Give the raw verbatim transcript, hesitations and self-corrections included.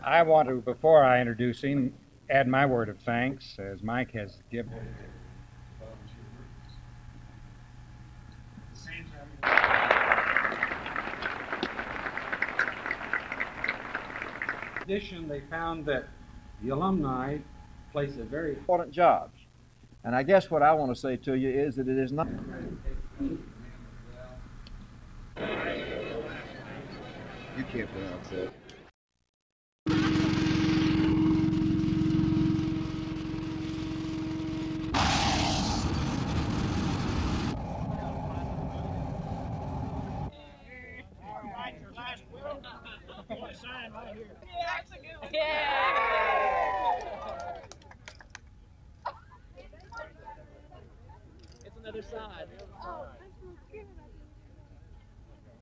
I want to, before I introduce him, add my word of thanks, as Mike has given. In addition, they found that the alumni place a very important jobs. And I guess what I want to say to you is that it is not. You can't pronounce that. It's another side.